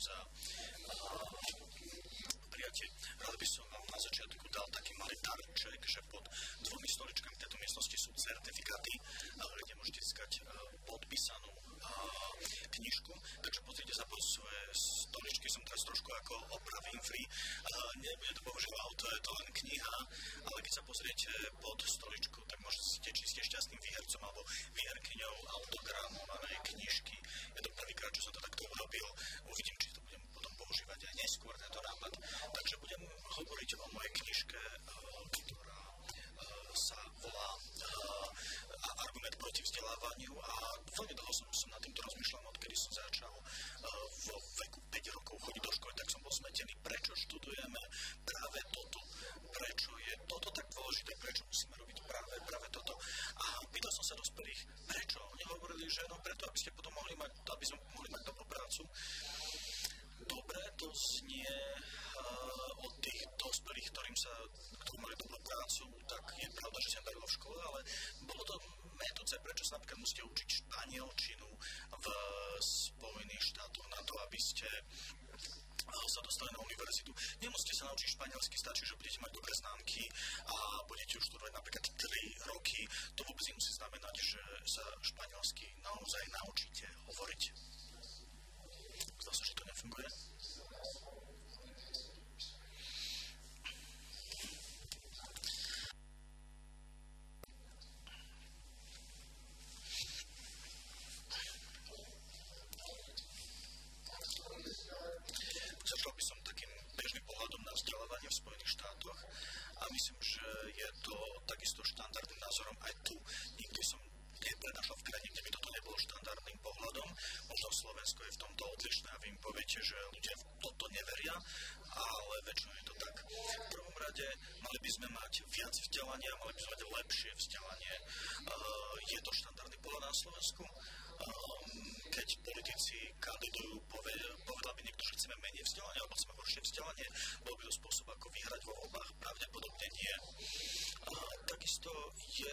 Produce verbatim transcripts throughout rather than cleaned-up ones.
za prijatie. Rád by som vám na začiatku dal taký malý darček, že pod dvomi stoličkami tejto miestnosti sú certifikáty, kde môžete získať podpísanú knižku. Takže pozrite sa pod svoje stoličky, som teraz trošku ako opravím free. Nebude to bohužiaľ auto, je to len kniha, ale keď sa pozriete pod stoličku, tak môžete si či ste šťastným výhercom alebo výherkyňou autogramovanej knižky. Je to prvýkrát, čo som to takto urobil. Uvidím, či to budem potom používať aj neskôr tento nápad. Takže budem hovoriť o mojej knižke, ktorá sa volá Argument proti vzdelávaniu a veľmi dlho som, som nad týmto rozmýšľal, odkedy som začal vo veku päť rokov chodiť do školy, tak som bol smetený, prečo študujeme práve toto, prečo je toto tak dôležité, prečo musíme robiť práve, práve toto. A pýtal som sa dospelých, prečo? Oni hovorili, že no preto, aby ste potom mohli mať, aby sme mohli mať dobrú prácu. Dobre, to znie uh, od tých dospelých, ktorým sa, ktorí mali dobrú prácu, tak je pravda, že sa im darilo v škole, ale bolo to metúce, prečo sa napríklad musíte učiť španielčinu v Spojených štátoch na to, aby ste sa dostali na univerzitu. Nemusíte sa naučiť španielsky, stačí, že budete mať dobré známky a budete už študovať napríklad tri roky. To vôbec nemusí znamenať, že sa španielsky naozaj naučíte hovoriť. Zdá sa, že to nefunguje. Začal by som takým bežným pohľadom na vzdelávanie v Spojených štátoch a myslím, že je to takisto štandardným názorom aj tu. Nikdy som neprenašal v krajine, kde by toto nebolo štandardným pohľadom. Možno Slovensko je v tomto odlišné a vy im poviete, že ľudia v toto neveria, ale väčšinou je to tak. V prvom rade mali by sme mať viac vzdelania, mali by sme mať lepšie vzdelanie. Je to štandardný pohľad na Slovensku? Keď politici kandidujú, povedal by niekto, že chceme menej vzdelania alebo chceme horšie vzdelanie, bol by to spôsob, ako vyhrať vo voľbách? Pravdepodobne nie. Takisto je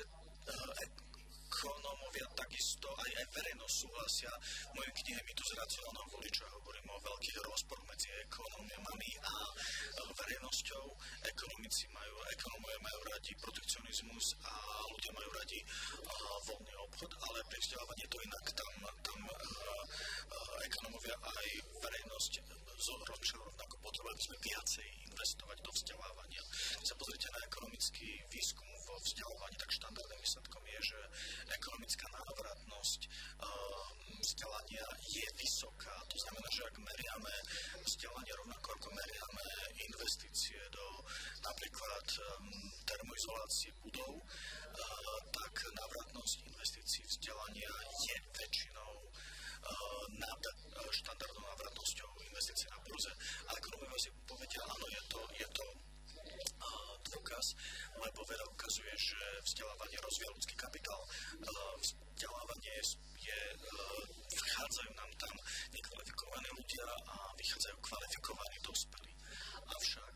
ekonómovia, takisto aj, aj verejnosť súhlasia. V mojej knihe Mýtus racionálneho voliča hovorím o veľkých rozporoch medzi ekonómiami a verejnosťou. Ekonomici majú, ekonómovia majú radi protekcionizmus a ľudia majú radi a, voľný obchod, ale pri vzdelávaní to inak. Tam, tam a, a, ekonómovia aj verejnosť rozmýšľajú rovnako, potrebovali by sme viacej investovať do vzdelávania. Keď sa pozrite na ekonomický výskum vo vzdelávaní, tak štandardným výsledkom je, že ekonomická návratnosť vzdelania je vysoká. To znamená, že ak meriame vzdelanie rovnako ako meriame investície do napríklad termoizolácie budov, tak návratnosť investícií vzdelania je väčšinou nad štandardnou návratnosťou investícií na burze. A ekonomia si povedia, áno, je to, je to dôkaz, lebo veda ukazuje, že vzdelávanie rozvíja ľudský kapitál. Vzdelávanie je, vchádzajú nám tam nekvalifikovaní ľudia a vychádzajú kvalifikovaní dospelí. Avšak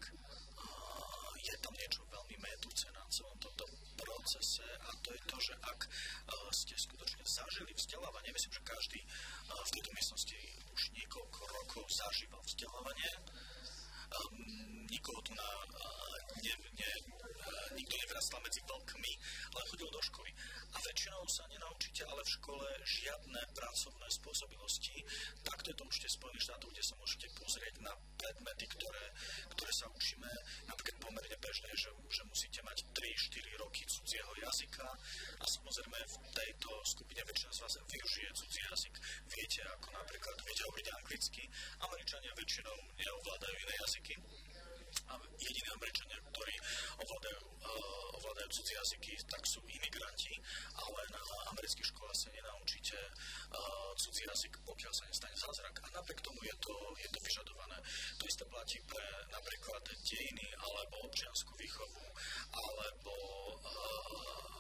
je tam niečo veľmi mätúce na celom tomto procese a to je to, že ak ste skutočne zažili vzdelávanie, myslím, že každý v tejto miestnosti už niekoľko rokov zažíval vzdelávanie, nikoho tu na, ne, ne, nikto nevrastal medzi vlkmi, ale chodil do školy. A väčšinou sa nenaučíte, ale v škole žiadne pracovné spôsobilosti. Takto je to určite v Spojených štátoch, kde sa môžete pozrieť na predmety, ktoré, ktoré sa učíme. Napríklad pomerne bežné, že, že musíte mať tri štyri roky cudzieho jazyka a samozrejme v tejto skupine väčšina z vás využije cudzí jazyk. Viete, ako napríklad viete hovoriť anglicky. Američania väčšinou neovládajú iné jazyky. A jediní Američania, ktorí ovládajú, uh, ovládajú cudzí jazyky, tak sú imigranti, ale na amerických školách sa nenaučíte uh, cudzí jazyk, pokiaľ sa nestane zázrak. A napriek tomu je to, je to vyžadované. To isté platí pre napríklad dejiny, alebo občiansku výchovu, alebo uh,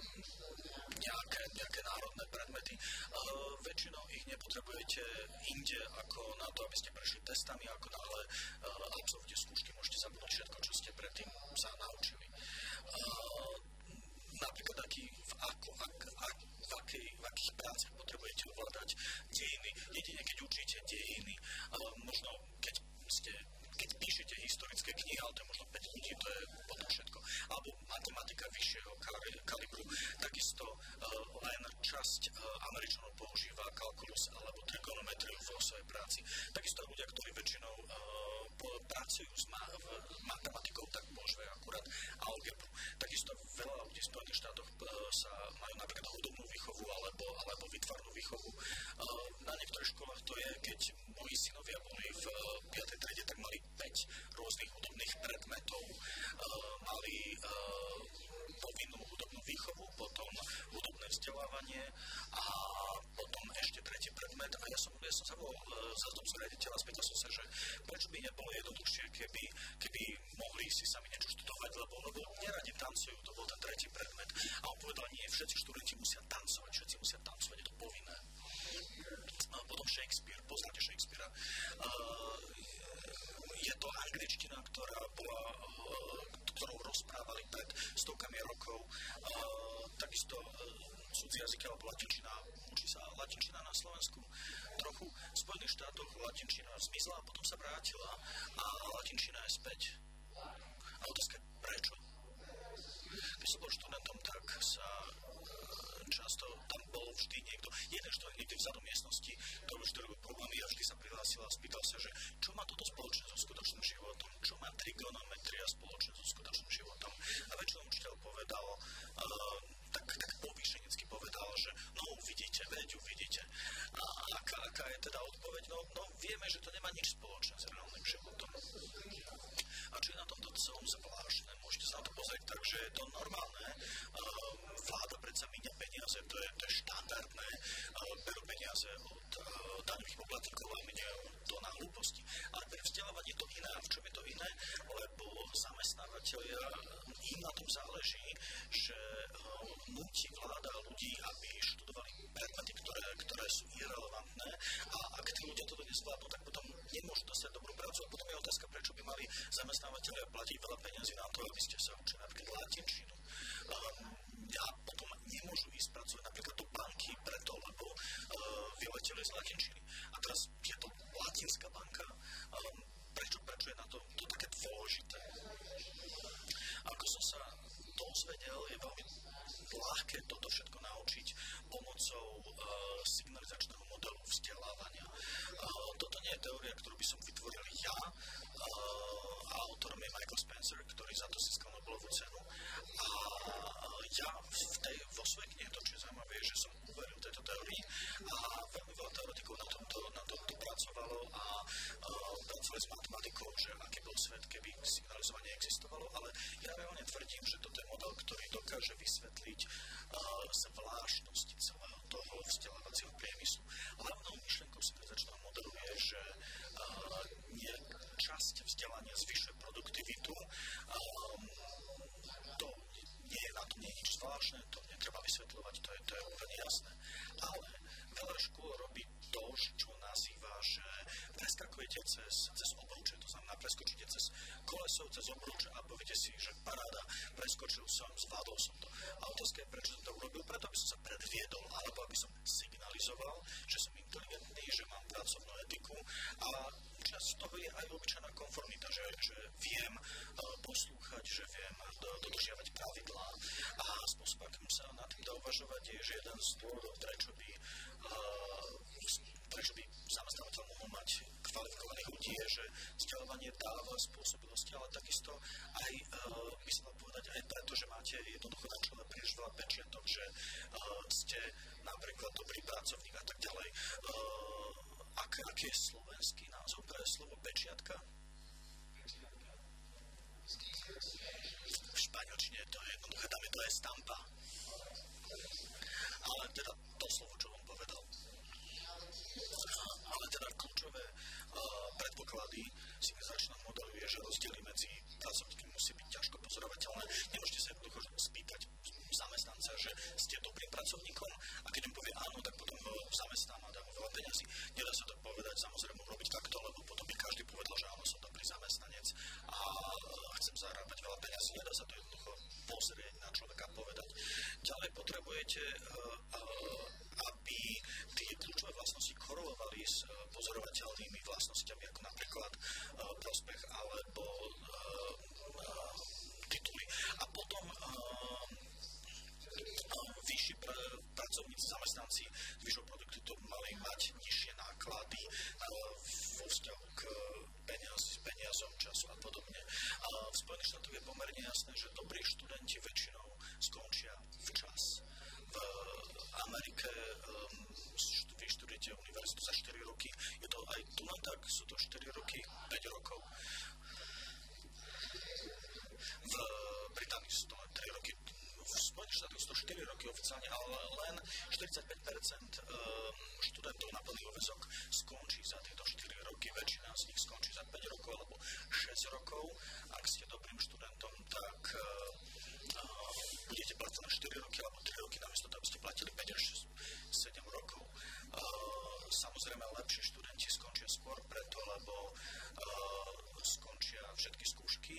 Nejaké, nejaké národné predmety. Uh, väčšinou ich nepotrebujete inde ako na to, aby ste prešli testami, ako náhle uh, absolvujete skúšky, môžete zabudnúť všetko, čo ste predtým sa naučili. Uh, napríklad aký, v, ako, ak, ak, v, akej, v akých prácach potrebujete ovládať dejiny. Jedine, keď učíte dejiny, uh, možno menšieho kalibru. Takisto len časť Američanov používa kalkulus alebo trigonometriu vo svojej práci. Takisto ľudia, ktorí väčšinou pracujú s matematikou, tak používajú akurát algebru. Takisto veľa ľudí v Spojených štátoch sa majú napríklad hudobnú výchovu alebo, alebo výtvarnú výchovu. Na niektorých školách to je, keď moji synovia boli v piatej triede, tak mali päť rôznych hudobných predmetov. Mali povinnú hudobnú výchovu, potom hudobné vzdelávanie a potom ešte tretí predmet. A ja som, ja som sa bol zástupcu riaditeľa, spýtal som sa, že prečo by nebolo jednoduchšie, keby, keby mohli si sami niečo študovať, lebo, lebo neradi tancujú, to bol ten tretí predmet. A on povedal, nie, všetci študenti musia tancovať, všetci musia tancovať, je to povinné. A potom Shakespeare, poznáte Shakespearea. Uh, je to angličtina, ktorá bola, uh, ktorou rozprávali pred stovkami rokov. Uh, takisto uh, cudzí jazyky, alebo latinčina, učí sa latinčina na Slovensku trochu. V Spojených štátoch latinčina zmizla a potom sa vrátila a latinčina je späť. A otázka je, prečo? Keď som bol študentom, tak sa často tam bol vždy niekto, jeden študent niekde vzadu miestnosti, to už robil problémy a vždy sa prihlásil a spýtal sa, že čo má toto spoločné so skutočným životom, čo má trigonometria spoločné so skutočným životom. A väčšinou učiteľ povedal, uh, tak, tak povýšenicky povedal, že no uvidíte, veď uvidíte. A aká, aká je teda odpoveď? No, no vieme, že to nemá nič spoločné s reálnym životom. A čo je na tomto celom zvláštne? Môžete sa na to pozrieť tak, že je to normálne. Uh, vláda predsa míňa peniaze, to je, to je štandardné. Uh, berú peniaze od uh, daňových poplatníkov a míňajú to na hlúposti. Ale pri vzdelávaní je to iné. A v čom je to iné? Lebo zamestnávateľia, im na tom záleží, že uh, núti vláda ľudí, aby študovali predmety, ktoré, ktoré sú irelevantné. A ak tí ľudia toto nezvládnu, tak potom nemôžu dostať dobrú prácu. A potom je otázka, prečo by mali zamestnávateľia platiť veľa peniazí na to, aby ste sa učili napríklad latinčinu. Um, a potom nemôžu ísť pracovať napríklad do banky preto, lebo uh, vyleteli z latinčiny. A teraz je to latinská banka. Um, prečo, prečo je na to, to také dôležité? Ako som sa dozvedel, je veľmi ľahké toto všetko naučiť pomocou uh, signalizačného modelu vzdelávania. Uh, toto nie je teória, ktorú by som vytvoril ja. Uh, a autorom je Michael Spencer, ktorý za to získal Nobelovú cenu. A uh, ja v tej, vo svojej knihe, to čo je zaujímavé, je, že som uveril tejto teórii a veľmi veľa teoretikov na tomto, na tomto pracovalo a uh, pracovali s matematikou, že aký bol svet, keby signalizovanie existovalo, ale ja reálne tvrdím, že toto je model, ktorý dokáže vysvetliť uh, zvláštnosti celého toho vzdelávacieho priemyslu. Hlavnou myšlienkou signalizačného modelu je, že uh, nie časť vzdelania zvyšuje produktivitu. Um, to nie je na tom nie je nič zvláštne, to netreba vysvetľovať, to je, to je úplne jasné. Ale veľa škôl robí to, čo nazýva, že preskakujete cez, cez obruče, to znamená preskočíte cez koleso, cez obruče a poviete si, že paráda, preskočil som, zvládol som to. A otázka je, prečo som to urobil, preto aby som sa predviedol, alebo aby som signalizoval, že som inteligentný, že mám pracovnú etiku a časť toho je aj obyčajná konformita, že, že viem uh, poslúchať, že viem do, dodržiavať pravidlá a spôsob, akým sa na tým dá uvažovať, je, že jeden z dôvodov, prečo by, uh, prečo by zamestnávateľ mohol mať kvalifikovaných ľudí, je, že vzdelávanie dáva spôsobilosti, ale takisto aj, uh, by sa dal povedať, aj preto, že máte jednoducho na čele príliš veľa pečiatok, že uh, ste napríklad dobrý pracovník a tak ďalej. Uh, Ak, aký je slovenský názov pre slovo pečiatka? V španielčine to je jednoduché, dáme to je stampa. Ale teda to slovo, čo on povedal. Ale teda kľúčové uh, predpoklady signalizačného modelu je, že rozdiely medzi pracovníkmi musí byť ťažko pozorovateľné. Nemôžete sa jednoducho spýtať zamestnanca, že ste dobrým pracovníkom a keď on povie áno, tak potom ho zamestnám a dám mu veľa peniazy. Nedá sa to povedať, samozrejme urobiť takto, lebo potom by každý povedal, že áno, som dobrý zamestnanec a chcem zarábať veľa peniazy. Nedá sa to jednoducho pozrieť na človeka a povedať. Ďalej potrebujete, aby tie kľúčové vlastnosti korelovali s pozorovateľnými vlastnosťami, ako napríklad prospech alebo tituly. A potom vzťahu k peniaz, peniazom, času a podobne. A v Spojených štátoch je pomerne jasné, že dobrí študenti väčšinou skončia včas. V Amerike um, vyštudujete univerzitu za štyri roky, je to aj tu len tak, sú to štyri roky, päť rokov. V Británii sú to len tri roky, v Spojených štátoch sú to štyri roky oficiálne, ale len štyridsaťpäť percent študentov na plný úväzok skončí za tieto štyri roky, väčšina z nich skončí za päť rokov alebo šesť rokov. Ak ste dobrým študentom, tak uh, budete platiť na štyri roky alebo tri roky, namiesto toho, aby ste platili päť až sedem rokov. Uh, samozrejme, lepší študenti skončia skôr preto, lebo uh, skončia všetky skúšky,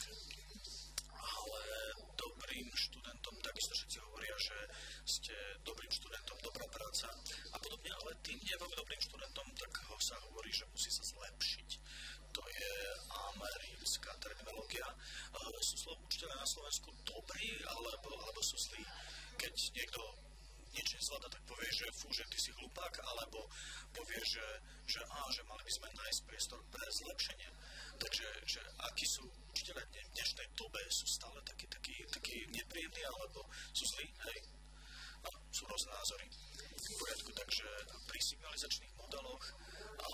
ale dobrým študentom, takisto všetci hovoria, že ste dobrým študentom, dobrá práca a podobne, ale tým nie veľmi dobrým študentom, tak ho sa hovorí, že musí sa zlepšiť. To je americká terminológia. Uh, sú slovo učiteľe na Slovensku dobrí, alebo, alebo sú zlí, keď niekto niečo nezvláda, tak povie, že fú, že ty si hlupák, alebo povie, že, že, á, že mali by sme nájsť priestor pre zlepšenie. Takže, že akí sú učiteľe v dnešnej dobe, sú stále takí, takí, takí nepríjemní, alebo sú zlí, hej? No, sú rôzne názory. V poriadku, takže pri signalizačných modeloch a,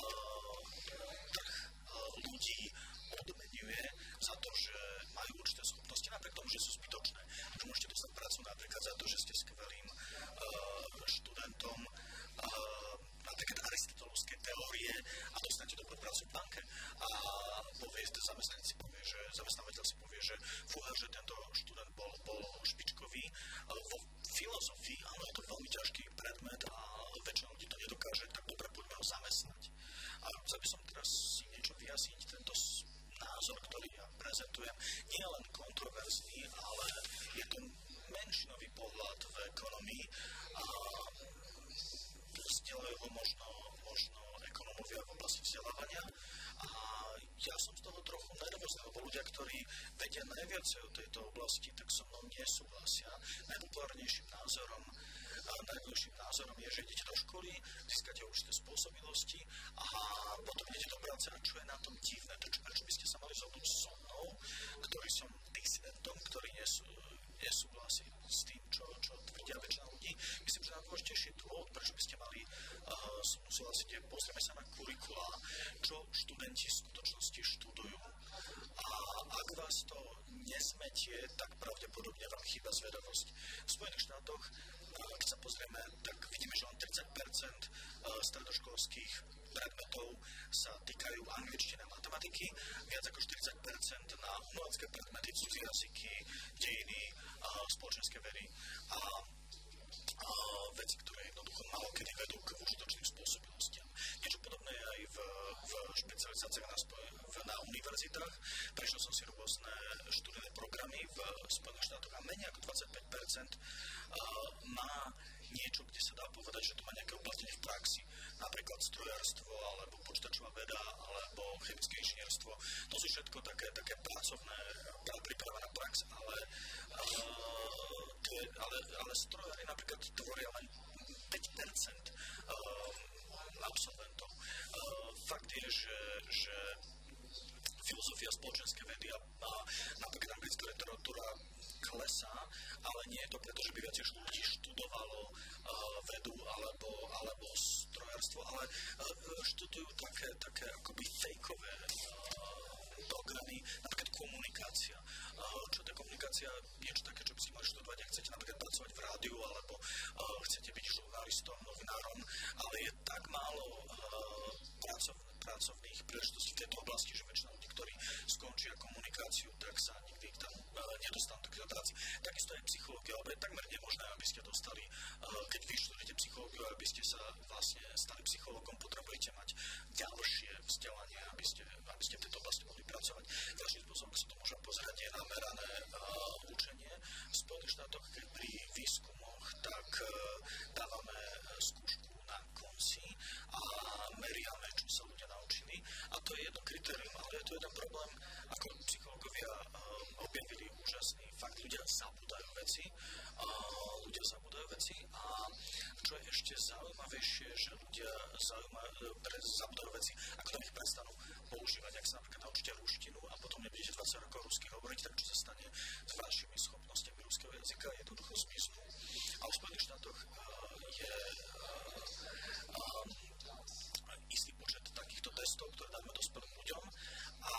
trh a, ľudí odmenuje za to, že majú určité schopnosti, napriek tomu, že sú zbytočné. Že môžete dostať prácu napríklad za to, že ste skvelým uh, študentom uh, napríklad aristotelovskej teórie a dostanete dobrú prácu v banke. A povie, zamestnanec si povie, že zamestnávateľ si povie, že fúha, že tento študent bol, bol špičkový. Uh, vo filozofii, áno, je to veľmi ťažký predmet a väčšina ľudí to nedokáže, tak dobre, poďme ho zamestnať. A chcel by som teraz si niečo vyjasniť, tento názor, ktorý ja prezentujem, nie len kontroverzný, ale je to menšinový pohľad v ekonomii a zdieľajú ho možno, možno ekonómovia v oblasti vzdelávania a ja som z toho trochu nervózny, lebo ľudia, ktorí vedia najviac o tejto oblasti, tak so mnou nesúhlasia. Najpopulárnejším názorom a najlepším názorom je, že idete do školy, získate určité spôsobilosti a potom idete do práce. A čo je na tom divné? Prečo, prečo by ste sa mali zhodnúť so mnou, ktorý som disidentom, ktorý nesú, nesúhlasí s tým, čo, čo tvrdia väčšina ľudí? Myslím, že najdôležitejší dôvod, prečo by ste mali uh, súhlasiť, je pozrieme sa na kurikulá, čo študenti v skutočnosti študujú. A ak vás to nesmetie, tak pravdepodobne vám chýba zvedavosť. V Spojených štátoch, keď sa pozrieme, tak vidíme, že len tridsať percent stredoškolských predmetov sa týkajú angličtiny a matematiky, viac ako štyridsať percent na umelecké predmety, cudzie jazyky, dejiny, spoločenské vedy a, a veci, ktoré jednoducho málo kedy vedú k užitočným spôsobilostiam. Niečo podobné je aj v, v špecializáciách na, na univerzitách. Prešiel som si rôzne študijné programy v Spojených štátoch a menej ako dvadsaťpäť percent má niečo, kde sa dá povedať, že to má nejaké uplatnenie v praxi. Napríklad strojárstvo, alebo počítačová veda, alebo chemické inžinierstvo. To sú všetko také, také pracovné, príprava na prax, ale, uh, tie, ale, ale strojári napríklad tvoria len päť percent uh, absolventov. Uh, fakt je, že, že filozofia, spoločenské vedy a, a napríklad anglická literatúra klesá, ale nie je to preto, že by viac ľudí študovalo uh, vedu alebo, alebo strojárstvo, ale uh, študujú také, také akoby fejkové uh, programy, napríklad komunikácia. Uh, čo to je komunikácia? Niečo také, čo by ste mali študovať, ak chcete napríklad pracovať v rádiu alebo uh, chcete byť žurnalistom, novinárom, ale je tak málo uh, pracov, pracovných príležitostí v tejto oblasti, že väčšina ľudí, ktorí skončia komunikáciu, tak sa nikdy tam uh, nedostanú do práci. Takisto aj psychológia, ale je takmer nemožné, aby ste dostali, uh, keď vy študujete psychológiu, aby ste sa vlastne stali psychológom, potrebujete mať ďalšie vzdelanie, aby ste, aby ste v tejto oblasti mohli pracovať. Ďalším spôsobom sa to môže pozerať je namerané uh, učenie. V Spojených štátoch, keď pri výskumoch, tak uh, dávame skúšku na konci a meriame, čo sa ľudia naučili. A to je jedno kritérium, ale je to jeden problém, ako psychológovia ľudia uh, objavili úžasný fakt. Ľudia zabúdajú veci, uh, ľudia zabúdajú veci a čo je ešte zaujímavejšie, že ľudia zaujíma, pre, zabúdajú veci, ako to ich prestanú používať, ak sa napríklad naučíte ruštinu a potom nebudete dvadsať rokov rusky hovoriť, tak čo sa stane s vašimi schopnosťami ruského jazyka, jednoducho zmiznú. A v Spojených štátoch uh, je uh, um, istý počet takýchto testov, ktoré dáme dospelým ľuďom a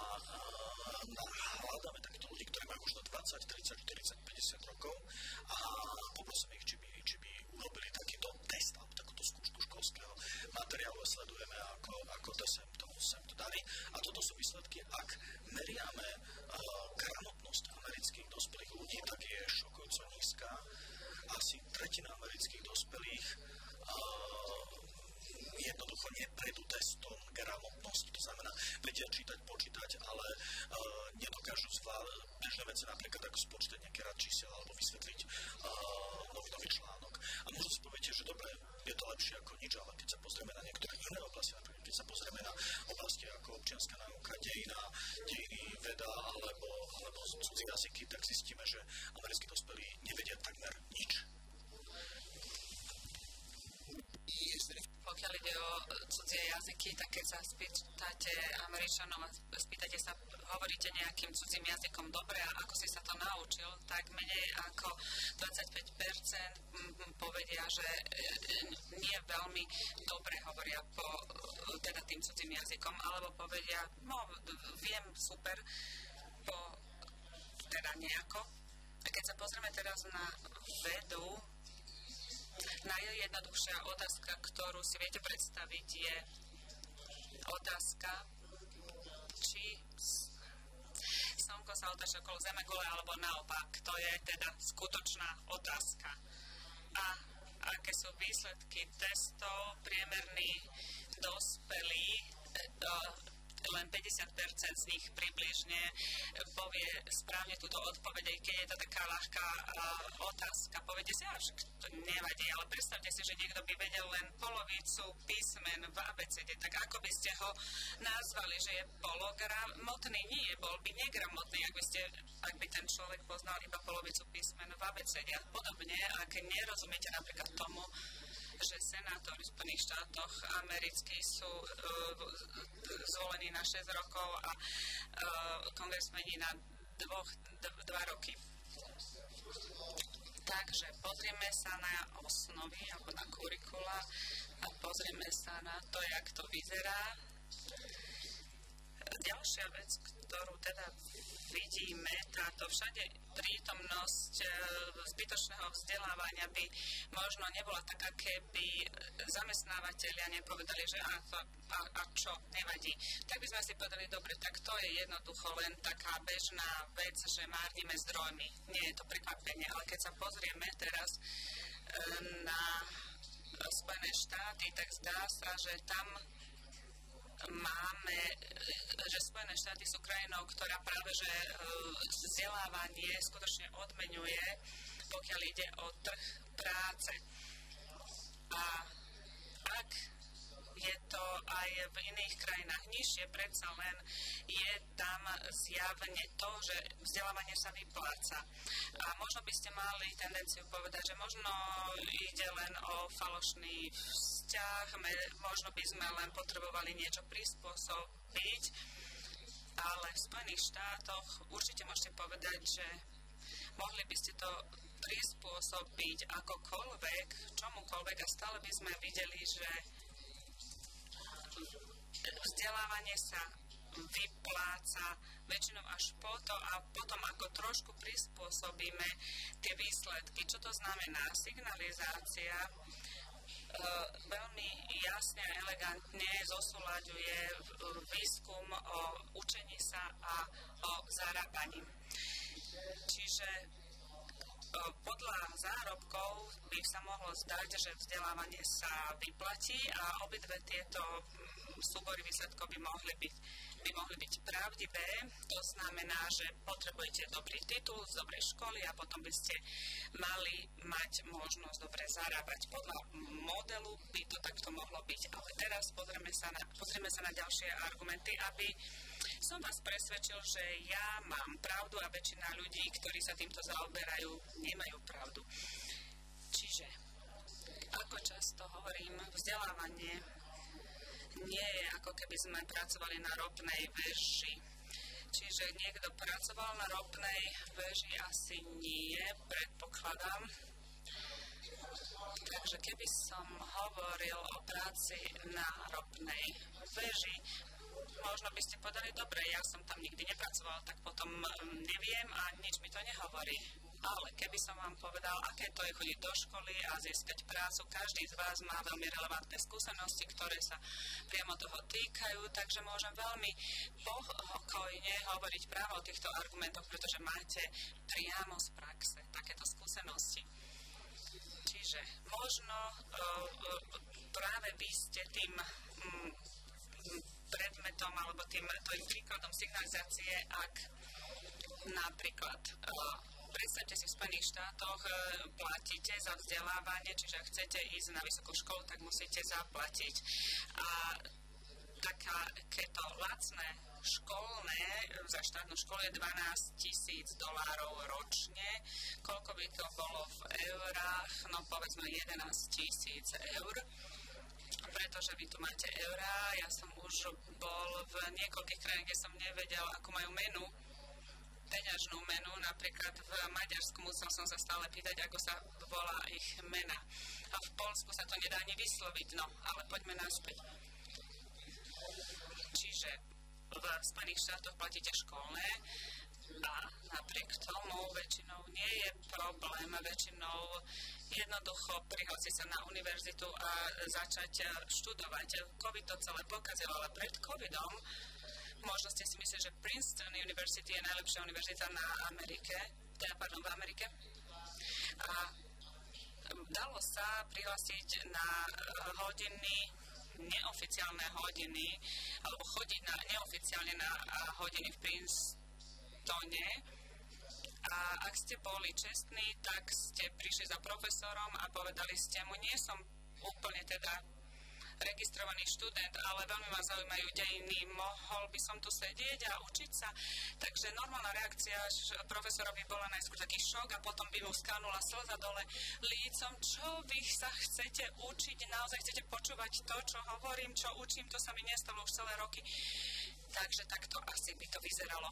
hľadáme takýchto ľudí, ktorí majú možno dvadsať, tridsať, štyridsať, päťdesiat rokov a poprosíme ich, či by, či by urobili takýto test alebo takúto skúšku školského materiálu a sledujeme, ako, ako to sem to, sem to darí. A toto sú výsledky, ak meriame uh, gramotnosť amerických dospelých ľudí, tak je šokujúco nízka. Asi tretina amerických dospelých uh, jednoducho neprejdú testom gramotnosti, to znamená, vedia čítať, počítať, ale uh, nedokážu zvládať bežné veci, napríklad ako spočítať nejaké rad čísel alebo vysvetliť uh, nový, nový článok. A možno si poviete, že dobre, je to lepšie ako nič, ale keď sa pozrieme na niektoré iné oblasti, napríklad keď sa pozrieme na oblasti ako občianska náuka, dejina, dejiny, veda alebo, alebo cudzie jazyky, tak zistíme, že americkí dospelí nevedia takmer nič. Pokiaľ ide o cudzie jazyky, tak keď sa spýtate Američanov a spýtate sa, hovoríte nejakým cudzím jazykom dobre a ako si sa to naučil, tak menej ako dvadsaťpäť percent povedia, že nie veľmi dobre hovoria po teda tým cudzím jazykom, alebo povedia, no viem super, po teda nejako. A keď sa pozrieme teraz na vedu, najjednoduchšia otázka, ktorú si viete predstaviť, je otázka, či slnko sa otáča okolo Zemegule, alebo naopak. To je teda skutočná otázka. A aké sú výsledky testov, priemerný dospelý, len päťdesiat percent z nich približne povie správne túto odpoveď, keď je to taká ľahká uh, otázka. Poviete si, že to nevadí, ale predstavte si, že niekto by vedel len polovicu písmen v abecede, tak ako by ste ho nazvali, že je pologramotný? Nie, bol by negramotný, ak by, ste, ak by ten človek poznal iba polovicu písmen v abecede a podobne. Ak nerozumiete napríklad tomu, že senátori v Spojených štátoch amerických sú uh, zvolení na šesť rokov a uh, kongresmeni na dvoch, d- dva roky. Takže pozrieme sa na osnovy alebo na kurikula a pozrieme sa na to, jak to vyzerá. Ďalšia vec, ktorú teda vidíme, táto všade prítomnosť e, zbytočného vzdelávania by možno nebola taká, keby zamestnávateľia nepovedali, že a, a, a čo, nevadí. Tak by sme si povedali, dobre, tak to je jednoducho len taká bežná vec, že márnime zdrojmi. Nie je to prekvapenie, ale keď sa pozrieme teraz e, na Spojené štáty, tak zdá sa, že tam máme, že Spojené štáty sú krajinou, ktorá práve že vzdelávanie skutočne odmeňuje, pokiaľ ide o trh práce. A ak je to aj v iných krajinách nižšie, predsa len je tam zjavne to, že vzdelávanie sa vypláca. A možno by ste mali tendenciu povedať, že možno ide len o falošný vzťah, možno by sme len potrebovali niečo prispôsobiť, ale v Spojených štátoch určite môžete povedať, že mohli by ste to prispôsobiť akokoľvek, čomukoľvek a stále by sme videli, že vzdelávanie sa vypláca väčšinou až potom a potom ako trošku prispôsobíme tie výsledky. Čo to znamená? Signalizácia e, veľmi jasne a elegantne zosúľaďuje výskum o učení sa a o zarábaní. Čiže podľa zárobkov by sa mohlo zdať, že vzdelávanie sa vyplatí a obidve tieto súbory výsledkov by mohli byť, by mohli byť pravdivé. To znamená, že potrebujete dobrý titul z dobrej školy a potom by ste mali mať možnosť dobre zarábať. Podľa modelu by to takto mohlo byť, ale teraz pozrieme sa na, pozrieme sa na ďalšie argumenty, aby som vás presvedčil, že ja mám pravdu a väčšina ľudí, ktorí sa týmto zaoberajú, nemajú pravdu. Čiže, ako často hovorím, vzdelávanie nie je ako keby sme pracovali na ropnej veži. Čiže niekto pracoval na ropnej veži, asi nie, predpokladám. Takže keby som hovoril o práci na ropnej veži, možno by ste povedali, dobre, ja som tam nikdy nepracoval, tak potom neviem a nič mi to nehovorí. Ale keby som vám povedal, aké to je chodiť do školy a získať prácu, každý z vás má veľmi relevantné skúsenosti, ktoré sa priamo toho týkajú, takže môžem veľmi pokojne hovoriť práve o týchto argumentoch, pretože máte priamo z praxe takéto skúsenosti. Čiže možno uh, práve vy ste tým um, predmetom alebo tým, tým príkladom signalizácie, ak napríklad uh, predstavte si v Spojených štátoch, uh, platíte za vzdelávanie, čiže ak chcete ísť na vysokú školu, tak musíte zaplatiť. A takéto lacné školné, za štátnu školu je dvanásť tisíc dolárov ročne. Koľko by to bolo v eurách? No povedzme jedenásť tisíc eur. Pretože vy tu máte eurá, ja som už bol v niekoľkých krajinách, kde som nevedel, ako majú menu, peňažnú menu, napríklad v Maďarsku musel som sa stále pýtať, ako sa volá ich mena. A v Poľsku sa to nedá ani vysloviť, no, ale poďme naspäť. Čiže v Spojených štátoch platíte školné a napriek tomu väčšinou nie je problém, väčšinou jednoducho prihlásiť sa na univerzitu a začať študovať. COVID to celé pokazilo, ale pred covidom možno ste si mysleli, že Princeton University je najlepšia univerzita na Amerike, teda pardon, v Amerike. A dalo sa prihlásiť na hodiny, neoficiálne hodiny, alebo chodiť na, neoficiálne na hodiny v Princetone. A ak ste boli čestní, tak ste prišli za profesorom a povedali ste mu, nie som úplne teda registrovaný študent, ale veľmi ma zaujímajú dejiny, mohol by som tu sedieť a učiť sa. Takže normálna reakcia profesorovi bola najskôr taký šok a potom by mu skánula slza dole lícom, čo vy sa chcete učiť, naozaj chcete počúvať to, čo hovorím, čo učím, to sa mi nestalo už celé roky. Takže takto asi by to vyzeralo.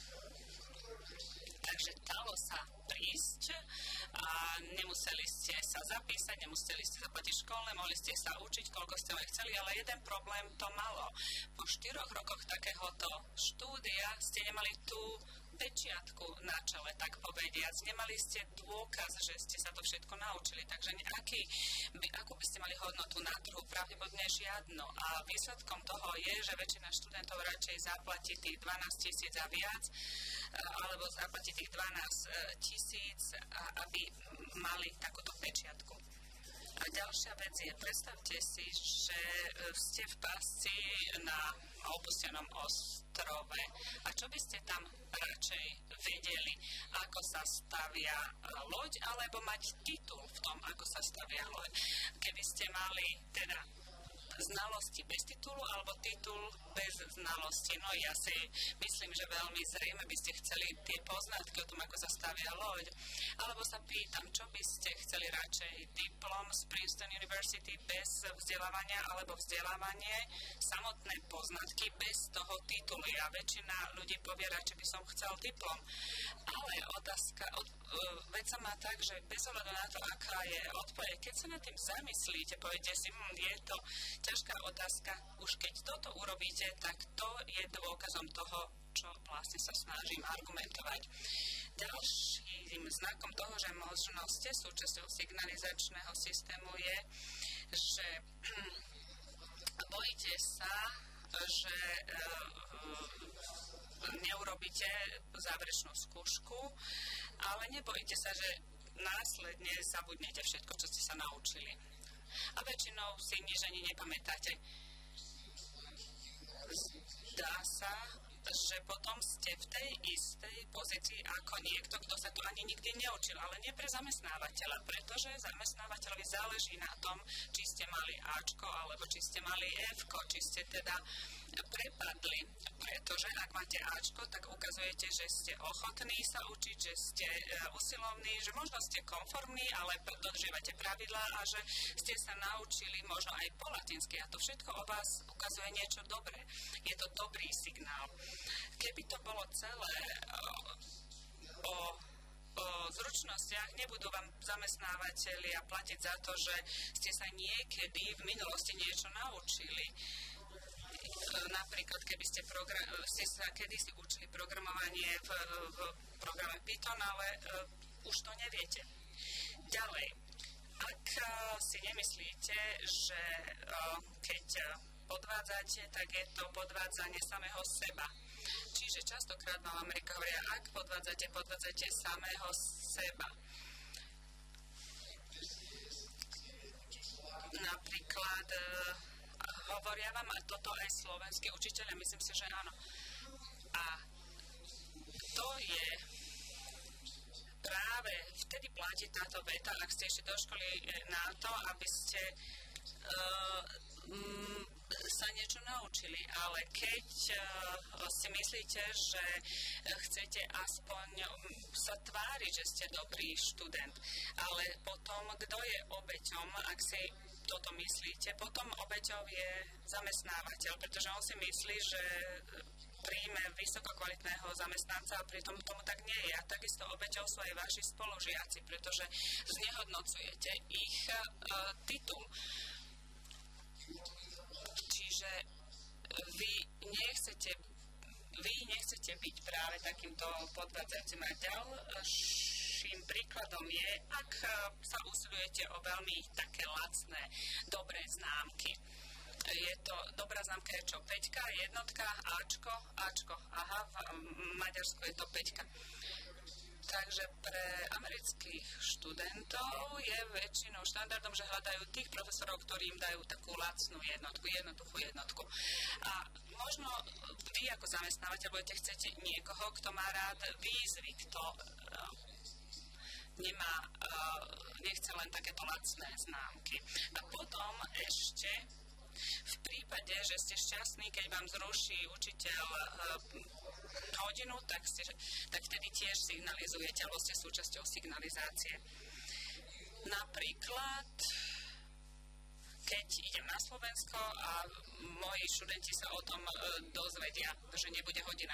Takže dalo sa prísť a nemuseli ste sa zapísať, nemuseli ste zaplatiť školné, mohli ste sa učiť, koľko ste len chceli, ale jeden problém to malo. Po štyroch rokoch takéhoto štúdia ste nemali tú pečiatku na čele, tak povediac. Nemali ste dôkaz, že ste sa to všetko naučili, takže aký by, akú by ste mali hodnotu na trhu? Pravdepodobne žiadnu. A výsledkom toho je, že väčšina študentov radšej zaplatí tých dvanásť tisíc a viac, alebo zaplatí tých dvanásť tisíc, aby mali takúto pečiatku. A ďalšia vec je, predstavte si, že ste v pasci na opustenom ostrove. A čo by ste tam radšej vedeli, ako sa stavia loď, alebo mať titul v tom, ako sa stavia loď? Keby ste mali teda znalosti bez titulu alebo titul bez znalosti. No ja si myslím, že veľmi zrejme by ste chceli tie poznatky o tom, ako sa stavia loď. Alebo sa pýtam, čo by ste chceli radšej, diplom z Princeton University bez vzdelávania alebo vzdelávanie, samotné poznatky bez toho titulu. Ja väčšina ľudí povie, radšej by som chcel diplom. Ale otázka, od, veď sa má tak, že bez ohľadu na to, aká je odpoveď, keď sa nad tým zamyslíte, poviete si, hm, je to ťažká otázka, už keď toto urobíte, tak to je dôkazom toho, čo vlastne sa snažím argumentovať. Ďalším znakom toho, že možno ste súčasťou signalizačného systému je, že bojíte sa, že neurobíte záverečnú skúšku, ale nebojíte sa, že následne zabudnete všetko, čo ste sa naučili. A väčšinou si nič ani nepamätáte. Zdá sa, že potom ste v tej istej pozícii ako niekto, kto sa tu ani nikdy neučil, ale nie pre zamestnávateľa, pretože zamestnávateľovi záleží na tom, či ste mali Ačko, alebo či ste mali Fko, či ste teda prepadli, pretože ak máte máte Ačko, tak ukazujete, že ste ochotní sa učiť, že ste usilovní, že možno ste konformní, ale dodržiavate pravidlá a že ste sa naučili možno aj po latinsky a to všetko o vás ukazuje niečo dobré. Je to dobrý signál. Keby to bolo celé o, o zručnostiach, nebudú vám zamestnávateľia platiť za to, že ste sa niekedy v minulosti niečo naučili. Napríklad, keby ste, program, ste sa kedysi učili programovanie v, v programe Python, ale uh, už to neviete. Ďalej, ak uh, si nemyslíte, že uh, keď podvádzate, tak je to podvádzanie samého seba. Čiže častokrát v Amerike hovoria, ak podvádzate, podvádzate samého seba. Napríklad uh, hovoria vám toto aj slovenskí učiteľe, myslím si, že áno. A to je práve vtedy platí táto veta, ak ste išli do školy na to, aby ste uh, m, sa niečo naučili. Ale keď uh, si myslíte, že chcete aspoň sa tváriť, že ste dobrý študent, ale potom, kto je obeťom, ak si toto myslíte, potom obeťou je zamestnávateľ, pretože on si myslí, že príjme vysokokvalitného zamestnanca a pritom tomu tak nie je. A takisto obeťou sú aj vaši spolužiaci, pretože znehodnocujete ich uh, titul. Čiže vy nechcete, vy nechcete byť práve takýmto podvádzajúcim a ďalším príkladom je, ak sa usilujete o veľmi také lacné, dobré známky. Je to, dobrá známka je čo? Peťka, jednotka, Ačko, Ačko. Aha, v Maďarsku je to Peťka. Takže pre amerických študentov je väčšinou štandardom, že hľadajú tých profesorov, ktorí im dajú takú lacnú jednotku, jednoduchú jednotku. A možno vy ako zamestnávateľ budete chcete niekoho, kto má rád výzvy, kto uh, nemá, uh, nechce len takéto lacné známky. A potom ešte v prípade, že ste šťastní, keď vám zruší učiteľ uh, hodinu, tak, ste, tak vtedy tiež signalizujete, alebo ste súčasťou signalizácie. Napríklad, keď idem na Slovensko a moji študenti sa o tom uh, dozvedia, že nebude hodina.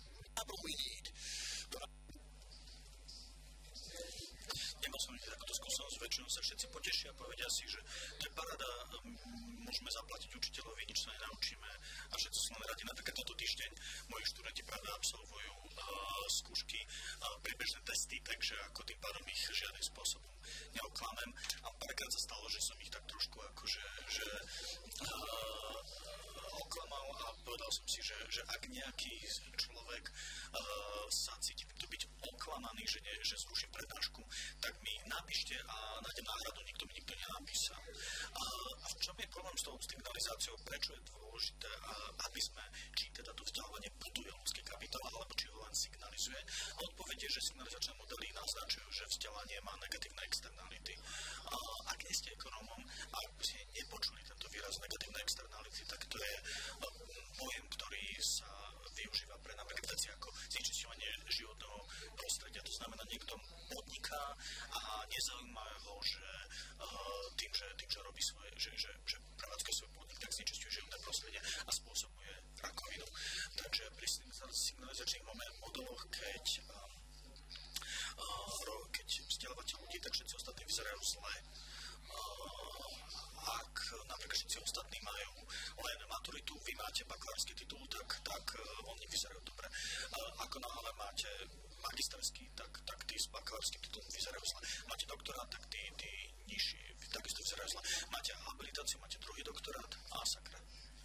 Nemal som nikdy takúto skúsenosť, väčšinou sa všetci potešia a povedia si, že to je paráda, môžeme zaplatiť učiteľovi, nič sa nenaučíme a všetci sú nám radi. Napríklad tento týždeň moji študenti práve absolvujú uh, skúšky, uh, priebežné testy, takže ako tým pádom ich žiadnym spôsobom neoklamem. A párkrát sa stalo, že som ich tak trošku akože, že uh, oklamal a povedal som si, že, že ak nejaký človek uh, sa cíti to byť oklamaný, že, ne, že zruším prednášku, tak mi napíšte a nájdem náhradu, nikto mi nikto nenapísal. A, a v čom je problém s tou signalizáciou? Prečo je dôležité, a, aby sme, či teda to vzdelávanie buduje ľudský kapitál, alebo či ho len signalizuje? A odpoveď je, že signalizačné modely naznačujú, že vzdelanie má negatívne externality. A, ak nie ste ekonómom a ak by ste nepočuli tento výraz negatívne externality, tak to je pojem, ktorý sa využíva pre navigáciu ako znečisťovanie životného prostredia. To znamená, niekto podniká a nezaujíma ho, že uh, tým, že, tým, že robí svoje, že, že, že prevádzkuje svoj podnik, tak znečisťuje životné prostredie a spôsobuje rakovinu. Takže pri signalizačných modeloch, keď, um, uh, keď vzdelávateľ ľudí, tak všetci ostatní vyzerajú zle. Uh, ak napríklad všetci ostatní majú len maturitu, vy máte bakalársky titul, tak, tak uh, oni vyzerajú dobre. Uh, ako náhle máte magisterský, tak, tak tí s bakalárskym titulom vyzerajú zle. Máte doktorát, tak tí, tí nižší takisto vyzerajú zle. Máte habilitáciu, máte druhý doktorát a sakra.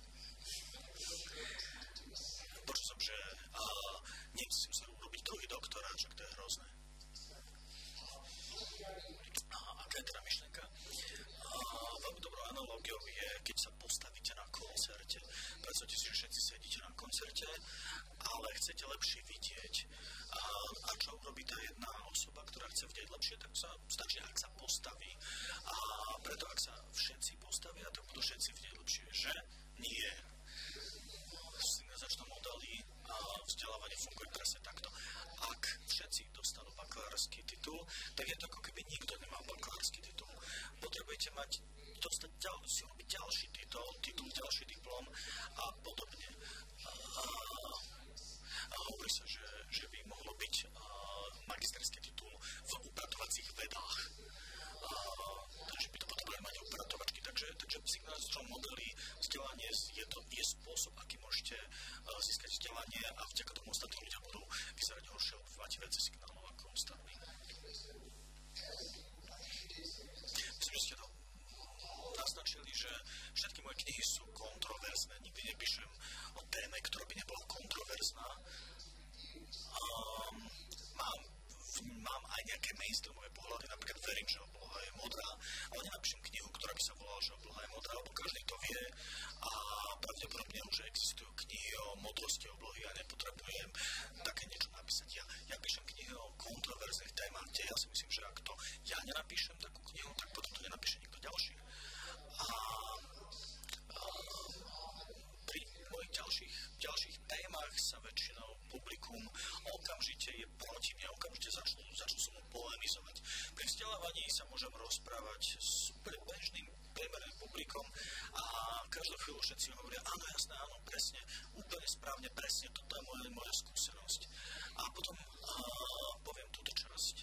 Počul som, že uh, Nemci museli urobiť druhý doktorát, že to je hrozné. A aká je teda myšlenka? Uh, veľmi dobrou analógiou je, keď sa postavíte na koncerte. Predstavte si, že všetci sedíte na koncerte, ale chcete lepšie vidieť. A, a čo urobí tá jedna osoba, ktorá chce vidieť lepšie, tak sa stačí, ak sa postaví. A preto, ak sa všetci postavia, tak budú všetci vidieť lepšie. Že nie. V signalizačnom modeli a potrebujete mať, dostať ďal, si robiť ďalší titul, titul, ďalší diplom a podobne. A, a hovorí sa, že, že by mohlo byť a, magisterský titul v upratovacích vedách. A, takže by to potrebovali mať upratovačky. Takže, takže signáciom modely vzdelanie je, to, je spôsob, aký môžete a, získať vzdelanie a vďaka tomu ostatní ľudia budú vyzerať horšie, lebo máte viacej signálov ako ostatní. Myslím, že ste to naznačili, že všetky moje knihy sú kontroverzné. Nikdy nepíšem o téme, ktorá by nebola kontroverzná. Um, mám, mám aj nejaké mainstreamové pohľady, napríklad verím, že obloha je modrá, ale nenapíšem knihu, ktorá by sa volala, že obloha je modrá, lebo každý to vie a pravdepodobne už existujú knihy o modrosti oblohy a nepotrebujem také niečo napísať. Ja, ja píšem knihy o kontroverzných témach, kde ja si myslím, že ak to ja nenapíšem takú knihu, tak potom to nenapíše nikto ďalší. A, a pri mojich ďalších, ďalších témach sa väčšinou publikum okamžite je proti mne, okamžite začnú, začnú sa mu polemizovať. Pri vzdelávaní sa môžem rozprávať s bežným priemerným publikom a každú chvíľu všetci hovoria, áno, jasné, áno, presne, úplne správne, presne, toto je moja, moja skúsenosť. A potom a, poviem túto časť.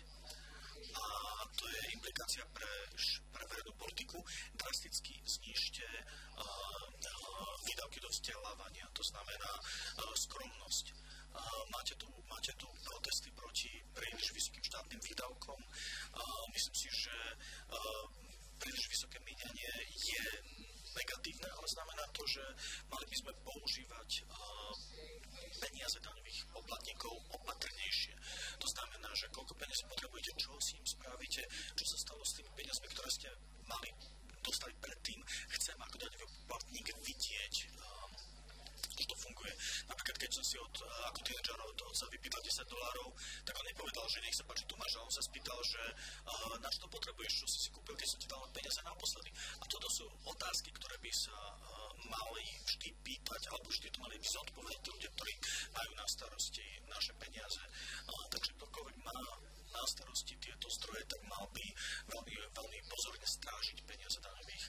A to je implikácia pre, pre verejnú politiku. Drasticky znižte uh, uh, výdavky do vzdelávania, to znamená uh, skromnosť. Uh, máte, tu, máte tu protesty proti príliš vysokým štátnym výdavkom. Uh, myslím si, že uh, príliš vysoké míňanie je negatívne, ale znamená to, že mali by sme používať uh, peniaze daňových poplatníkov opatrnejšie. To znamená, že koľko peniazí potrebujete, čo si im spravíte, čo sa stalo s tými peniazmi, ktoré ste mali dostali predtým. Chcem ako daňový poplatník vidieť, um, že to funguje. Napríklad, keď som si od, uh, ako tínedžer od otca vypýtal desať dolárov, tak on nepovedal, že nech sa páči, tu máš, a on sa spýtal, že uh, na čo to potrebuješ, čo si si kúpil, keď som ti dal peniaze naposledy. A toto sú otázky, ktoré by sa uh, mali vždy pýtať, alebo vždy to mali by zodpovedať ľudia, ktorí majú na starosti naše peniaze. Uh, takže ktokoľvek má na starosti tieto zdroje, tak mal by veľmi, veľmi pozorne strážiť peniaze daňových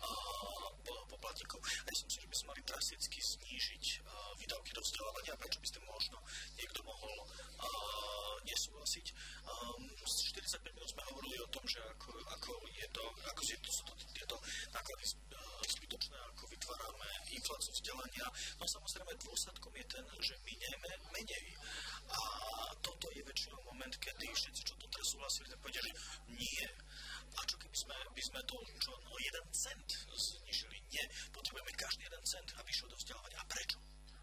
uh, poplatníkov. A ja si myslím, že by sme mali drasticky znížiť uh, výdavky do vzdelávania, prečo by ste možno niekto mohol uh, nesúhlasiť. Um, štyridsaťpäť minút sme hovorili o tom, že ako, ako je to, ako je to, sú to tieto náklady uh, zbytočné, ako vytvárame infláciu vzdelania. No samozrejme dôsledkom je ten, že my nejeme menej. A toto je väčšinou moment, kedy všetci, čo to teraz súhlasili, tak povedia, že nie. A čo keby sme, by sme to čo, o jeden cent znižili? Nie. Potrebujeme každý jeden cent, aby išiel do vzdelávania. A prečo?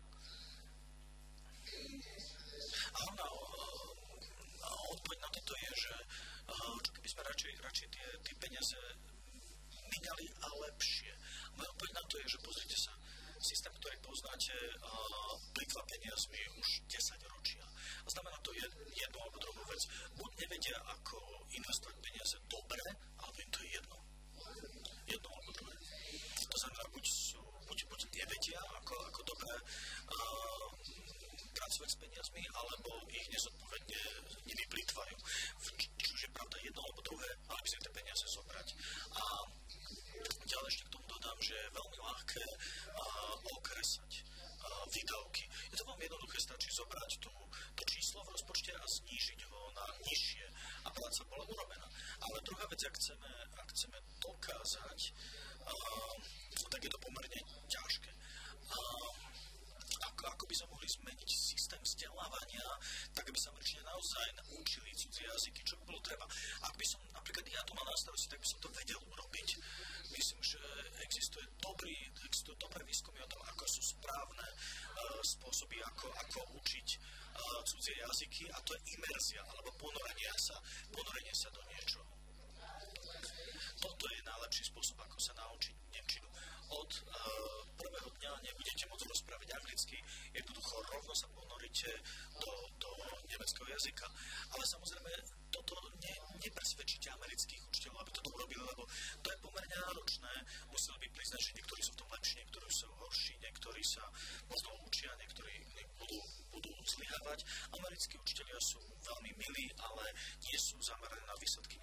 A hlavná odpoveď na toto je, že čo keby sme radšej, radšej tie, tie peniaze míňali a lepšie. Moja odpoveď na to je, že pozrite sa, systém, ktorý poznáte, plýtva peniazmi už desať ročia. A znamená to jednu alebo druhú vec. Buď nevedia, ako investovať peniaze dobre, alebo im to je jedno. Jedno alebo druhé. To znamená, buď, sú, buď, buď nevedia, ako, ako dobre uh, pracovať s peniazmi, alebo ich nezodpovedne nevyplýtvajú. Či už je pravda jedno alebo druhé, ale by sme tie peniaze zobrať. A ďalej ešte k tomu dodám, že je veľmi ľahké uh, okresať uh, výdavky. Je to veľmi jednoduché, stačí zobrať tú, to číslo v rozpočte a znížiť ho na nižšie a práca bola urobená. Ale druhá vec, ak chceme, ak chceme dokázať, uh, tak je to pomerne ťažké. Uh, ako, ako by sme mohli zmeniť systém vzdelávania, tak aby sa Američania naozaj naučili cudzie jazyky, čo by bolo treba. Ak by som, napríklad ja to mal na starosti, tak by som to vedel urobiť. Myslím, že existuje dobrý, existujú dobré výskumy o tom, ako sú správne uh, spôsoby, ako, ako učiť uh, cudzie jazyky, a to je imerzia, alebo ponorenie sa, ponorenie sa do niečoho. Toto je najlepší spôsob, ako sa naučiť nemčinu. Od uh, prvého dňa nebudete môcť rozprávať anglicky, jednoducho rovno sa ponoríte do, do nemeckého jazyka. Ale samozrejme, toto ne, nepresvedčíte amerických učiteľov, aby toto urobili, lebo to je pomerne náročné. Museli by priznať, že niektorí sú v tom lepší, niektorí sú horší, niektorí sa možno učia, niektorí budú, budú zlyhávať. Americkí učitelia sú veľmi milí, ale nie sú zameraní na výsledky, nie sú logická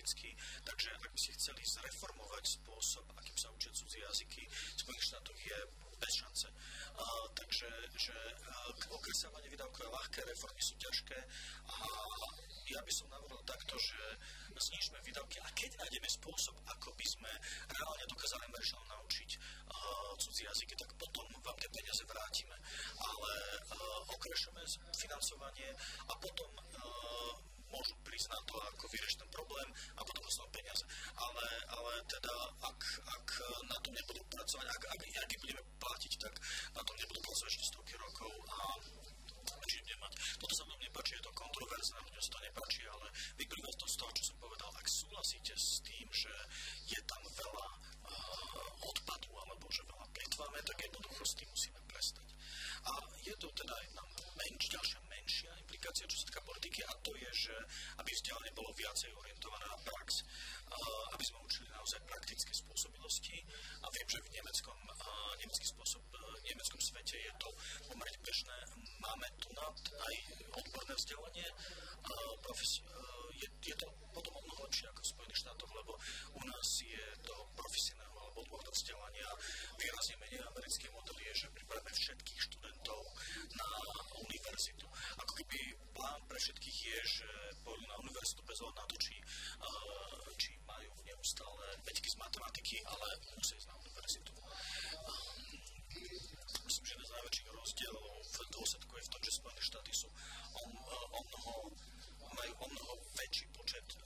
kritický, takže ak by ste chceli zreformovať spôsob, akým sa učia cudzie jazyky, v Spojených štátoch je bez šance. Uh, takže že, uh, okresávanie výdavkov a ľahké reformy sú ťažké a ja by som navrhol takto, že znížme výdavky a keď nájdeme spôsob, ako by sme reálne dokázali Američanom naučiť uh, cudzie jazyky, tak potom vám tie peniaze vrátime. Ale uh, okrešujeme financovanie a potom uh, môžu prísť na to, ako vyriešiť ten problém a potom dostanú peniaze. Ale, ale teda, ak, ak na tom nebudú pracovať, ak, ak, ak budeme platiť, tak na tom nebudú pracovať ešte stovky rokov a čiže mať. Toto sa mnou nepáči, je to kontroverzné, mňa sa to nepáči, ale vyplýva to z toho, čo som povedal. Ak súhlasíte s tým, že je tam veľa uh, odpadu alebo že veľa plýtváme, tak jednoducho s tým musíme prestať. A je to teda jedna menš, ďalšia menšia implikácia, čo sa týka politiky, a to je, že aby vzdelanie bolo viacej orientované na prax, uh, aby sme učili naozaj praktické spôsobilosti. A viem, že v nemeckom, uh, nemecký spôsob, uh, v nemeckom svete je to pomerne bežné. Máme tu na aj odborné vzdelanie. Uh, profes, uh, je, je to potom o mnoho lepšie ako v Spojených štátoch, lebo u nás je to profesionálne alebo odborné vzdelanie a výrazne menej americký model je, že pripravíme všetkých študentov na univerzitu. Ako keby plán pre všetkých je, že pôjdu na univerzitu bez ohľadu na to, či, uh, či majú neustále veďky z matematiky, ale musia ísť na univerzitu. Um, myslím, že jeden z najväčších rozdielov v dôsledku je v tom, že Spojené štáty sú o, o mnoho, majú o mnoho väčší počet uh,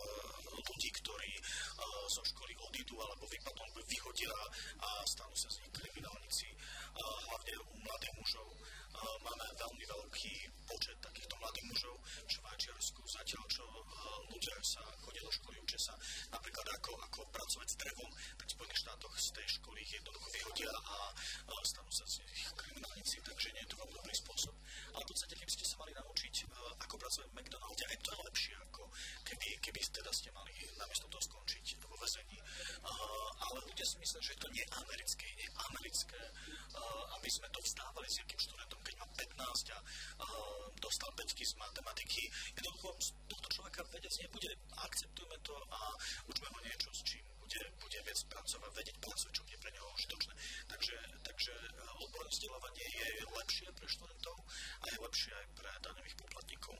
ľudí, ktorí uh, zo školy odídu alebo vypadnú, alebo vyhodia a stanú sa z nich kriminálnici. Uh, hlavne u mladých mužov uh, máme veľmi veľký počet takýchto mladých mužov v Švajčiarsku, zatiaľ čo uh, ľudia sa chodia do školy, učia sa napríklad ako, ako pracovať s drevom, tak v Spojených štátoch z tej školy ich jednoducho vyhodia a uh, stanú sa z nich kriminálnici, takže nie je to veľmi dobrý spôsob. Ale v podstate, keby ste sa mali naučiť, uh, ako pracovať v McDonalde, aj to je lepšie, ako keby, keby teda ste mali namiesto toho skončiť vo väzení. Uh, ale ľudia si myslia, že to nie je americké, nie je americké, uh, aby sme to vzdávali s nejakým študentom, keď má pätnásť a uh, dostal päťky z matematiky. Jednoducho z tohto človeka vedec nebude. Akceptujme to a učme ho niečo, s čím bude, bude viac pracovať, vedieť pracovať, čo bude pre neho užitočné. Takže, takže uh, odborné vzdelávanie je lepšie pre študentov a je lepšie aj pre daňových poplatníkov.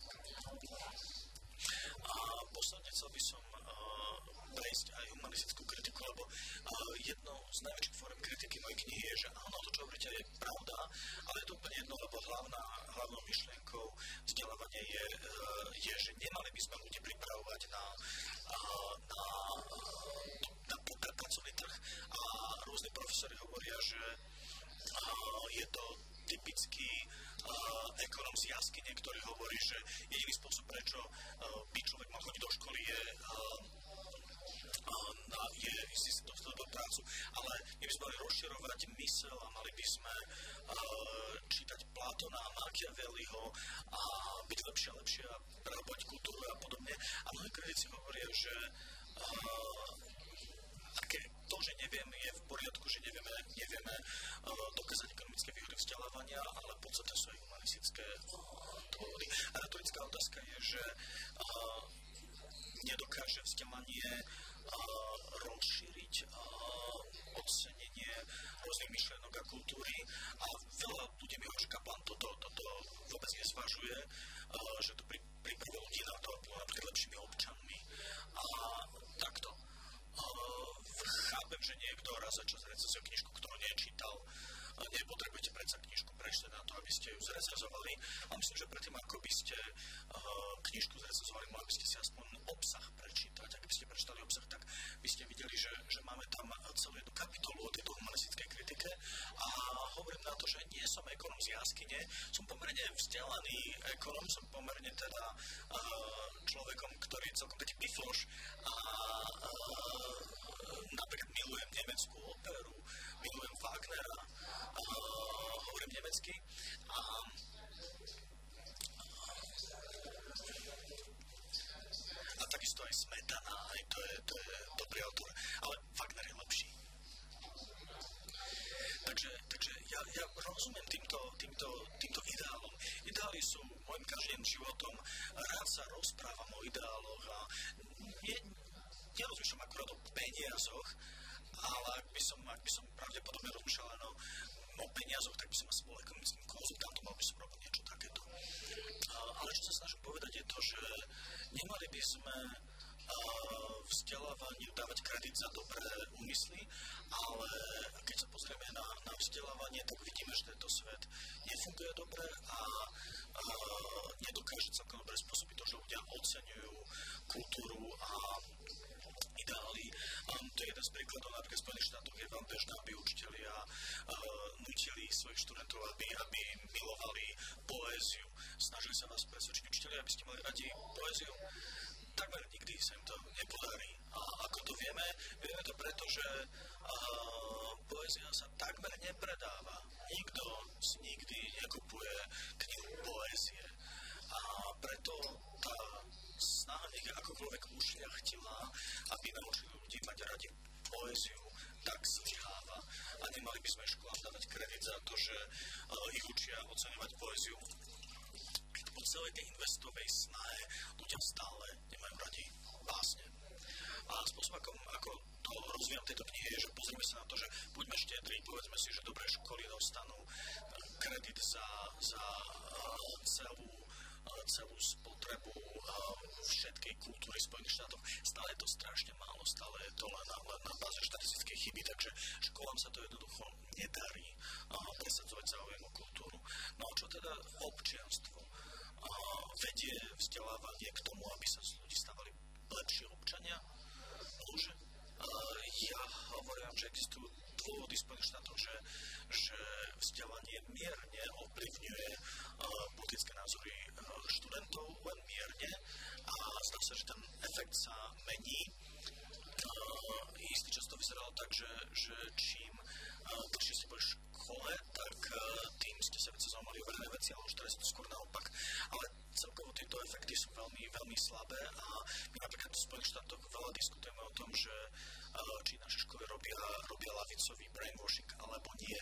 A posledne chcel by som uh, prejsť aj humanistickú kritiku, lebo uh, jednou z najväčších fórem kritiky mojej knihy je, že áno, to, čo hovoríte, je pravda, ale je to úplne jedno, lebo hlavná, hlavnou myšlienkou vzdelávania je, uh, je, že nemali by sme ľudí pripravovať na, uh, na, na, na pracovný trh. A rôzne profesori hovoria, že uh, je to typický uh, ekonom z jaskyne, ktorý hovorí, že jediný spôsob, prečo uh, by človek mal chodiť do školy, je, uh, uh, na, je si si dostať do prácu. Ale my by sme mali rozširovať myseľ a mali by sme uh, čítať Platona a Machiavelliho a byť lepšie a lepšie a prerobiť kultúru a podobne. A mnohí kritici hovoria, že uh, aké to, že nevieme, je v poriadku, že nevieme, nevieme uh, dokázať ekonomické výhody vzdelávania, ale v podstate sú aj humanistické uh, dôvody. A retorická otázka je, že uh, nedokáže vzdelanie uh, rozšíriť uh, ocenenie rôznych myšlienok a kultúry a veľa ľudí mi hovorí, že Kaplan toto, toto vôbec nezvažuje, uh, že to pri, pripravuje ľudí na to, aby bolo napríklad lepšími občanmi a takto. Uh, chápem, že niekto raz za čas recenzuje knižku, ktorú nečítal. Uh, nepotrebujete predsa knižku prečítať na to, aby ste ju zrecenzovali. A myslím, že predtým, ako by ste uh, knižku zrecenzovali, mali by ste si aspoň obsah prečítať. Ak by ste prečítali obsah, tak by ste videli, že, že máme tam celú jednu kapitolu o tejto humanistickej kritike. A hovorím na to, že nie som ekonom z jaskyne, som pomerne vzdelaný ekonom, som pomerne teda uh, človekom, ktorý je celkom taký pifloš a uh, napríklad milujem nemeckú operu, milujem Wagnera, uh, hovorím nemecky a a takisto aj Smetana, aj to je, to je dobrý autor, ale Wagner je lepší. Takže, takže ja, ja rozumiem týmto, týmto, týmto ideálom. Ideály sú môjim každým životom, rád sa rozprávam o ideáloch a nie, nerozmýšľam akurát o peniazoch, ale ak by som, ak by som pravdepodobne rozmýšľal len o, o peniazoch, tak by som asi bol ekonomickým konzultantom, mal by som robiť niečo takéto. Ale čo sa snažím povedať je to, že nemali by sme vzdelávaniu dávať kredit za dobré úmysly, ale keď sa pozrieme na, na vzdelávanie, tak vidíme, že tento svet nefunguje dobre a, a nedokáže celkom dobre spôsobiť to, že ľudia oceňujú kultúru a ideály. Um, to je jeden z príkladov, napríklad v Spojených štátoch je veľmi bežné, aby učitelia uh, nutili svojich študentov, aby, aby milovali poéziu. Snažili sa vás presvedčiť učitelia, aby ste mali radi poéziu. Takmer nikdy sa im to nepodarí. A ako to vieme? Vieme to preto, že uh, poézia sa takmer nepredáva. Nikto si nikdy nekupuje knihu poézie. A preto tá snaha nech je akokoľvek ušľachtilá, aby naučili ľudí mať radi poéziu, tak zlyháva. A nemali by sme školám dávať kredit za to, že uh, ich učia oceňovať poéziu. Po celej tej investovej snahe ľudia stále nemajú radi básne. A spôsob, ako, ako to rozvíjam tejto knihy, je, že pozrieme sa na to, že buďme štedrí, povedzme si, že dobré školy dostanú kredit za, za uh, celú, uh, celú spotrebu uh, všetkej kultúry v Spojených štátoch. Stále je to strašne málo, stále je to len na, len na báze štatistickej chyby, takže školám sa to jednoducho nedarí uh, presadzovať záujem o kultúru. No a čo teda občianstvo? Vedie vzdelávanie k tomu, aby sa z ľudí stávali lepší občania? Už ja hovorím, že existujú dôvody v Spojených štátoch, že, že vzdelanie mierne ovplyvňuje politické názory študentov, len mierne, a zdá sa, že ten efekt sa mení. Istý čas to vyzeralo tak, že, že čím dlhšie ste boli v škole, tak tým ste sa viac zaujímali o verejné veci, ale už teraz je to skôr naopak. Ale celkovo tieto efekty sú veľmi, veľmi slabé a my napríklad v Spojených štátoch veľa diskutujeme o tom, že či naše školy robia, robia lavicový brainwashing alebo nie.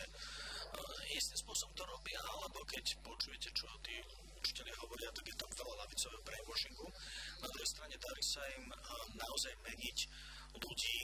Istým spôsobom to robia, alebo keď počujete, čo tí učitelia hovoria, tak je tam veľa lavicového brainwashingu. Na druhej strane darí sa im naozaj meniť ľudí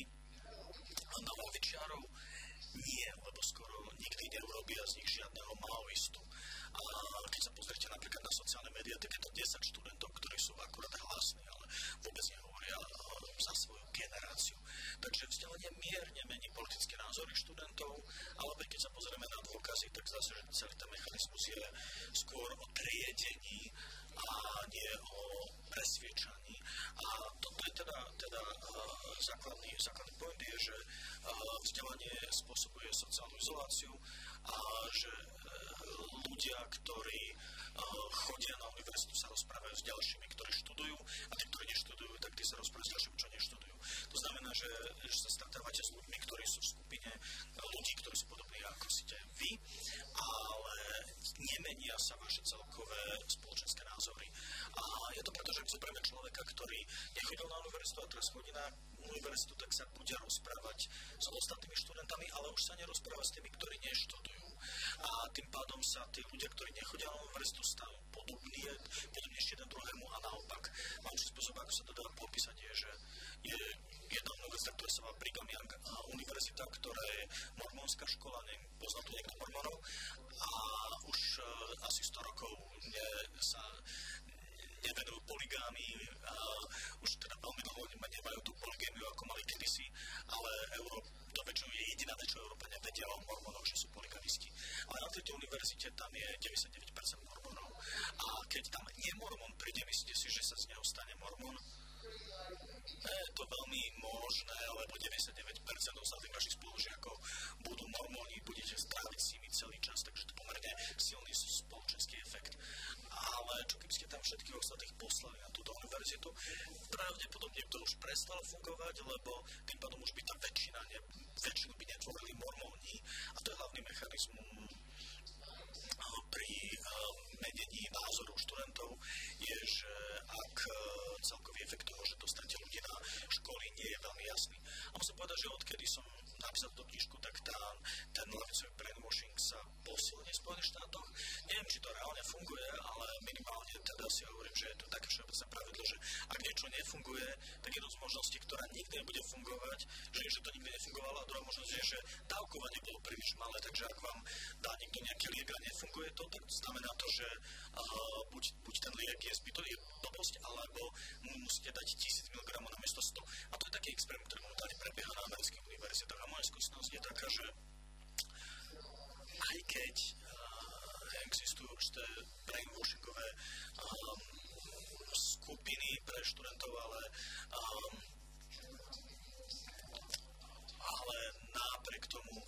na lavičiarov. Nie, lebo skoro nikdy neurobia z nich žiadneho maoistu. A keď sa pozrite napríklad na sociálne médiá, tak je to desať študentov, ktorí sú akurát hlasní, ale vôbec nehovoria za svoju generáciu. Takže vzdelanie mierne mení politické názory študentov, ale keď sa pozrieme na dôkazy, tak zase, že celý ten mechanizmus je skôr o triedení a nie o presviečaní. A toto je teda, teda uh, základný, základný point je, že uh, vzdelanie spôsobuje sociálnu izoláciu a že uh, ľudia, ktorí uh, chodia na univerzitu, sa rozprávajú s ďalšími, ktorí študujú, a tí, ktorí neštudujú, tak tí sa rozprávajú s ďalšími, čo neštudujú. To znamená, že, že sa stretávate s ľuďmi, ktorí sú v skupine ľudí, ktorí sú podobní ako ste vy, ale nemenia sa vaše celkové spoločenské názory. A je to preto, že ak zoberieme človeka, ktorý nechodil na univerzitu a teraz chodí na univerzitu, tak sa bude rozprávať s ostatnými študentami, ale už sa nerozpráva s tými, ktorí neštudujú. A tým pádom sa tí ľudia, ktorí nechodia na univerzitu, stanú podobní, podobnejšie jeden druhému a naopak. Malší spôsob, ako sa to dá popísať, je, že je jedna univerzita, ktorá sa volá Brigham Young univerzita, ktorá je mormonská škola, neviem, pozná tu niekto mormonov, a už uh, asi sto rokov ne, sa nevedujú poligámii, a už teda veľmi dlho nemajú tú poligémiu, ako mali kedysi, ale Európa, to väčšinou je jediná vec, čo Európania vedia o mormonoch, že sú poligamisti. Ale na tejto univerzite tam je deväťdesiatdeväť percent mormonov. A keď tam nie mormon príde, myslíte si, že sa z neho stane mormon? Nie, je to veľmi možné, lebo deväťdesiatdeväť percent ostatných vašich spolužiakov budú mormoni, budete stráviť s nimi celý čas, takže to pomerne silný spoločenský efekt. Ale čo keby ste tam všetkých ostatných poslali na túto univerzitu, pravdepodobne to už prestalo fungovať, lebo tým pádom už by tá väčšina, ne, väčšinu by netvorili mormóni, a to je hlavný mechanizmus pri menení názoru študentov, je, že ak celkový efekt toho, že dostanete ľudí na školy, nie je veľmi jasný. A musím povedať, že odkedy som napísal tú knižku, tak tá, ten lavicový brainwashing sa posilne v Spojených štátoch. Neviem, či to reálne funguje, ale minimálne teda si hovorím, že je to také všeobecné pravidlo, že ak niečo niečo nefunguje, tak jednou z možností, ktorá nikdy nebude fungovať, že, že to nikdy nefungovalo, a druhá možnosť je, že dávkovanie bolo príliš malé, takže ak vám dá niekto nejaký liek a nefunguje to, tak znamená to, že uh, buď, buď ten liek je zbytočný blbosť, alebo mu musíte dať tisíc miligramov na miesto sto. A to je taký experiment, ktorý momentálne prebieha na amerických univerzitách. A moja skúsenosť je taká, že aj keď uh, existujú určité brainwashingové um, skupiny pre študentov, ale, um, ale napriek tomu